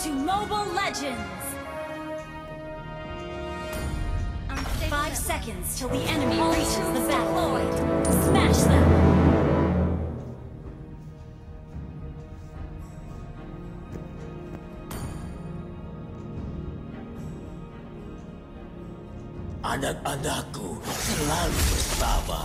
to Mobile Legends! 5 seconds till the enemy reaches the battlefield. Smash them! Anak-anakku selalu bersabar.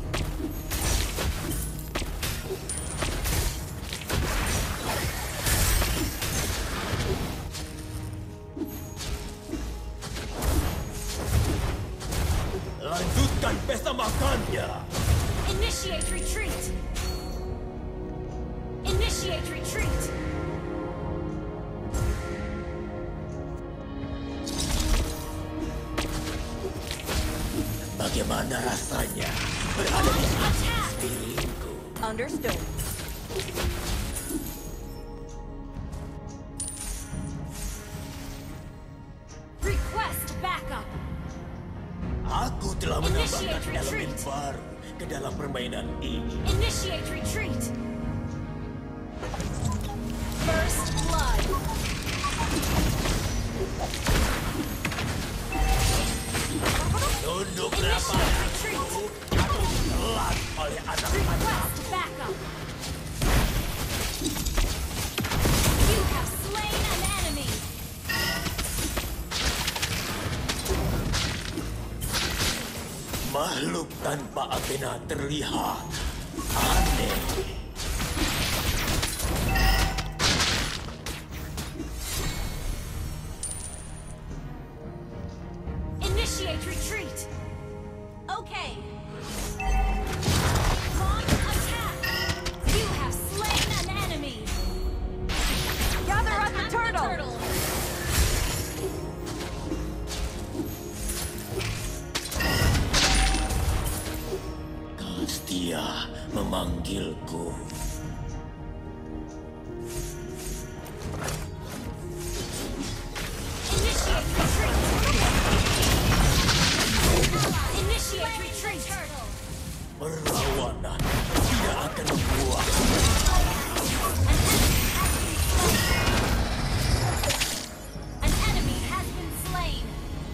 Lanjutkan pesta makannya. Initiate retreat! Initiate retreat! Bagaimana rasanya berada di atas piringku? Understood. Request backup! Aku telah menambahkan elemen baru ke dalam permainan ini. Initiate retreat! First blood! Tunduk rapat atau telan oleh anak-anak. Request backup! You have slain an enemy! Makhluk tanpa Athena terlihat aneh. Initiate retreat! Okay. Launch attack! You have slain an enemy! Gather up the turtle! Dia memanggilku. Initiate retreat! Initiate retreat! Perlawanan tidak akan membuat. An enemy has been slain!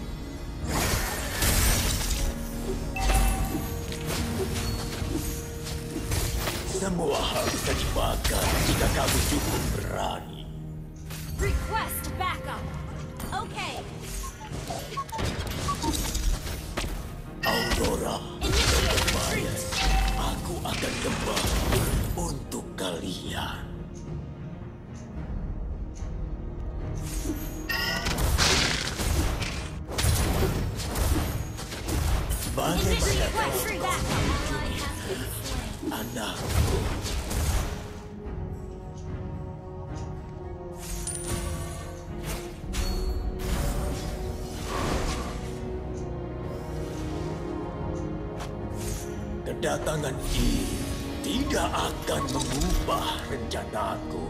Semua hal bisa dimakan jika kamu cukup berani. Request backup! Okay. Aurora, Initiate retreat! aku akan kembali untuk kalian. Bagaimana Initiate kau retreat! anakku? Kedatangan ini tidak akan mengubah rencanaku.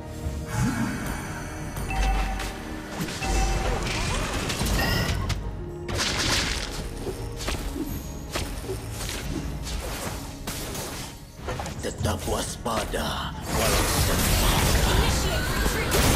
Tetap waspada walau sedang Initiate retreat!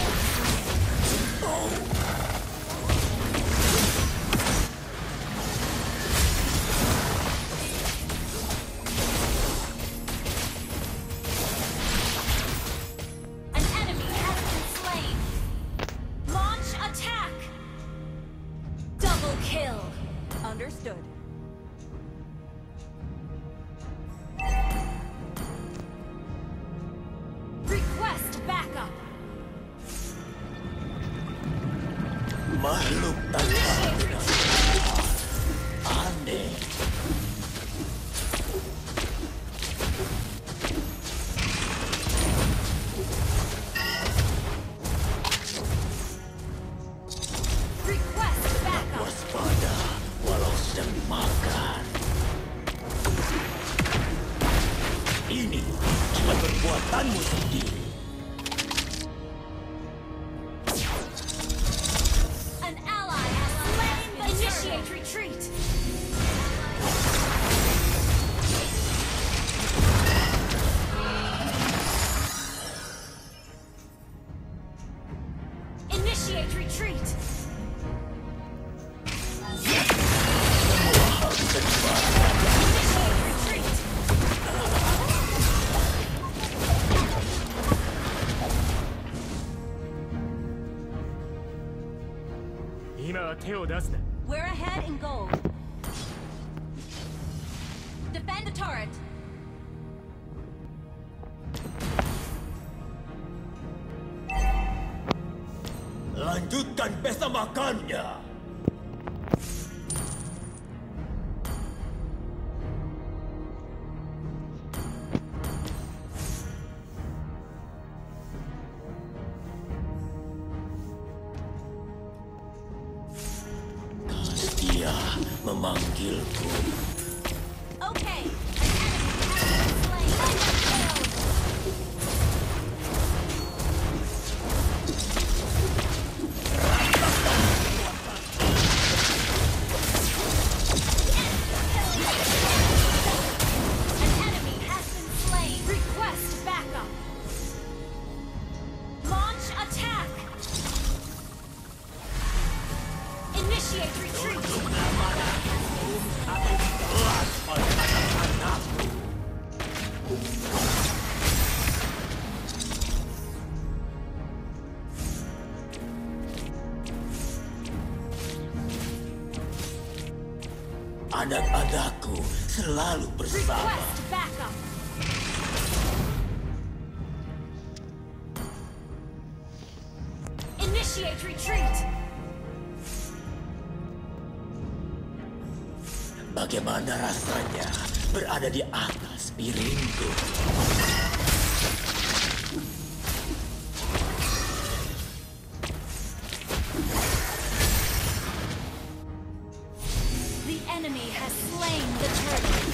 An enemy has been slain! Launch attack! Double kill! Understood. Request backup! makhluk tanpa aneh. Request backup! Waspada walau sedang makan. Ini cuma perbuatanmu sendiri. An ally has slain the Initiate retreat! retreat. Semua hal bisa dimaafkan. Initiate retreat. 今は手を出すな。 We're ahead in gold. Defend the turret. Lanjutkan pesta makannya. Dia memanggilku. Okay. An enemy has been slain. An enemy has been slain. Request backup. Launch attack. Initiate retreat. Anak-anakku selalu bersama. Request backup. Initiate retreat. Bagaimana rasanya berada di atas piringku? The enemy has slain the turtle.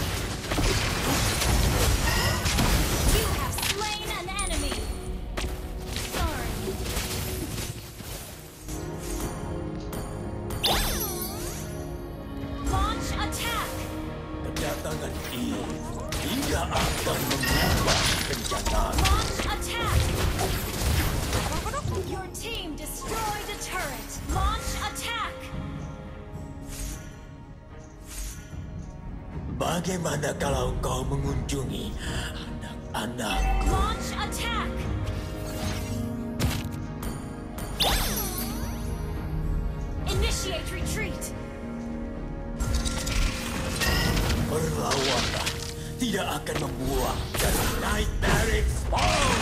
You have slain an enemy. Sorry. Launch attack. Kedatangan ini tidak akan mengubah rencana. Launch attack. Your team destroyed a turret. Launch attack. Bagaimana kalau kau mengunjungi anak-anakku? Launch attack. Initiate retreat. Perlawanan tidak akan membuahkan Nightmare Spawn.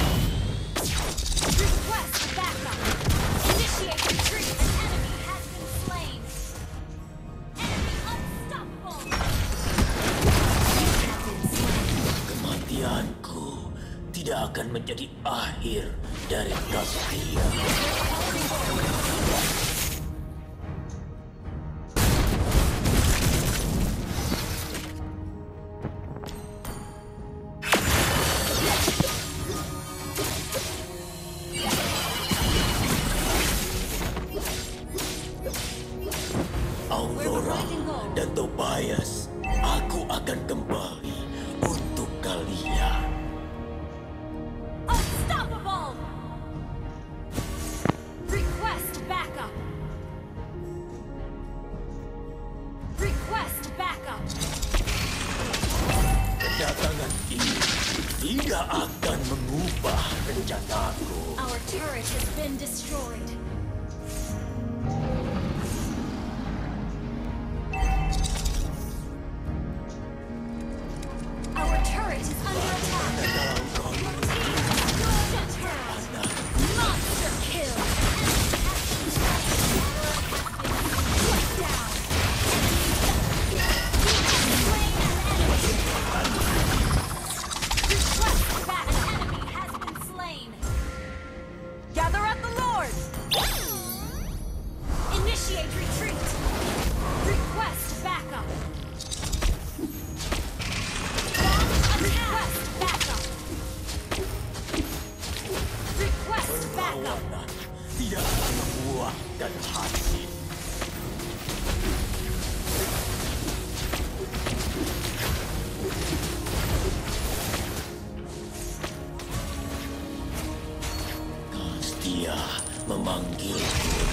Request backup. Initiate retreat. An enemy has been slain. Enemy unstoppable. You have been slain. Kematianku tidak akan menjadi akhir dari Kastia. Aurora dan Tobias, aku akan kembali untuk kalian. Unstoppable. Request backup. Request backup. Kedatangan ini tidak akan mengubah rencanaku. Our turret has been destroyed. Our turret is under attack. Kalau kau Your team destroyed a turret. Monster kill. Enemy has been slain. Put down. You have slain an enemy. Request back. An enemy has been slain. Gather at the Lord! Initiate retreat. Request backup. Request backup. Request backup. perlawanan tidak akan membuahkan hasil. Kastia memanggilku.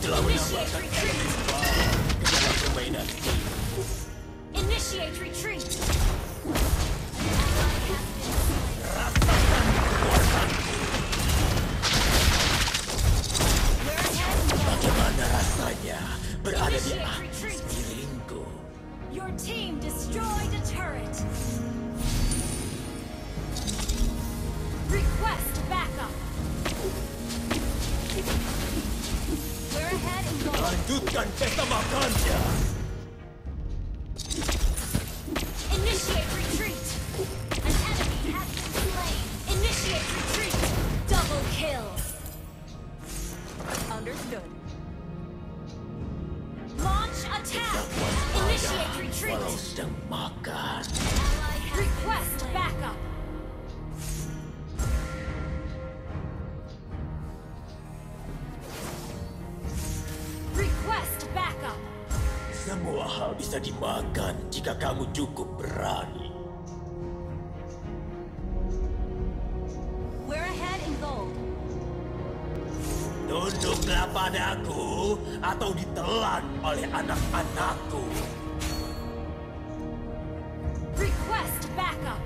telah menambahkan elemen baru ke dalam permainan ini. Initiate retreat. Rasakan kekuatanku. We're ahead and go. Bagaimana rasanya berada di Initiate atas retreat. piringku? Your team destroyed a turret. Request backup. We're ahead and go. Lanjutkan pesta makannya. Initiate retreat. An enemy has been slain. Initiate retreat. Double kill. Understood. Launch attack. Initiate retreat. Walau sedang makan. Request backup. Request backup. Semua hal bisa dimakan jika kamu cukup berani. We're ahead in gold. Tunduklah padaku atau ditelan oleh anak-anakku. Request backup.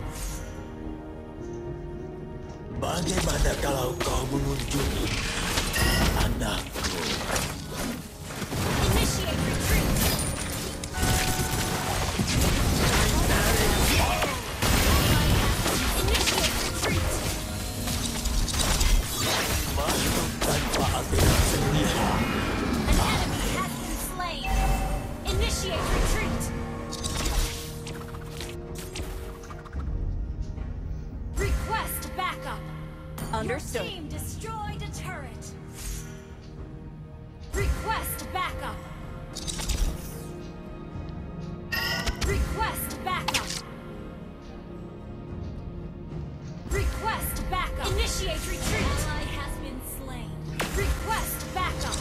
Bagaimana kalau kau mengunjungi anakku? Initiate retreat. Initiate retreat. Masuk tanpa aturan sendiri. An enemy has been slain. Initiate retreat. Request backup. Understood. Your team destroyed a turret. Request backup. Request backup. Request backup. Initiate retreat. Ally has been slain. Request backup.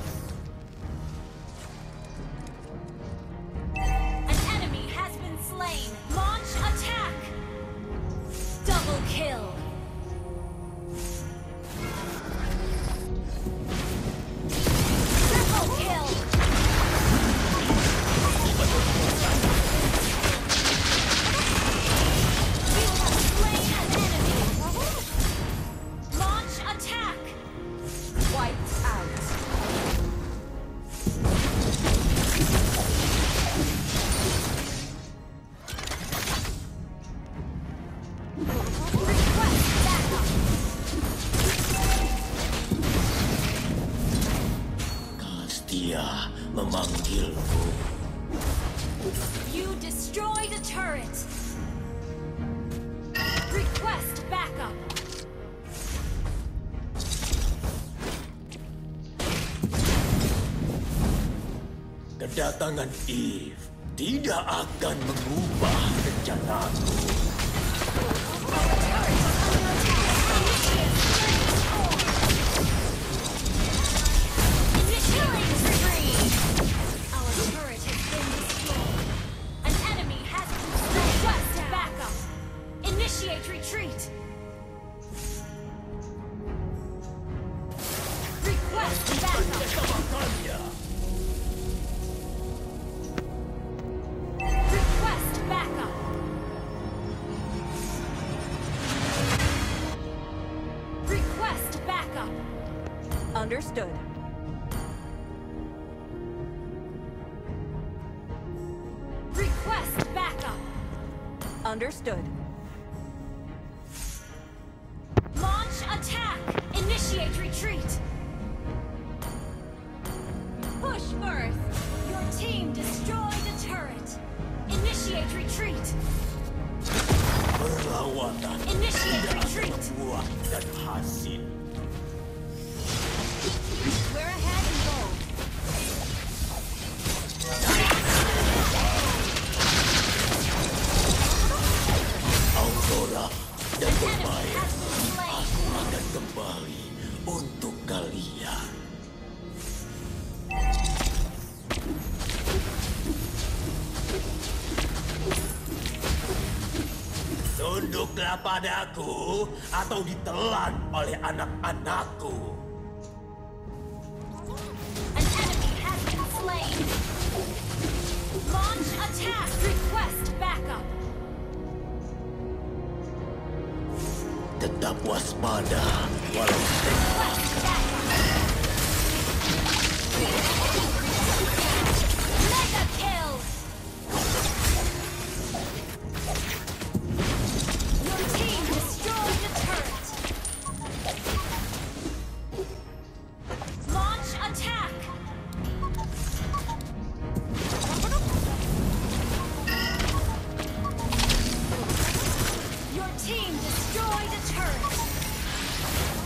An enemy has been slain. Launch attack. Double kill. Triple kill. You have slain an enemy. Launch attack. Wiped out. Request backup. Kastia memanggilku. You destroyed a turret. Request backup. Kedatangan Eve tidak akan mengubah rencanaku. Killing spree. Our turret has been destroyed. An enemy has been slain. Request backup. Initiate retreat. Request backup. Pesta makannya. Request backup. Request backup. Understood. Request backup. Understood. Launch attack. Initiate retreat. Push first. Your team destroyed a turret. Initiate retreat. Perlawanan Initiate tidak akan retreat. membuah dan hasil. We're ahead in gold. Aurora dan An enemy bermain. has been slain. Aku akan kembali untuk kalian. Tunduklah padaku atau ditelan oleh anak-anakku. An Launch attack! Request backup! Tetap waspada, walau Request backup! Mega kill! Your team destroyed the turret! Launch attack! Your team destroyed a turret!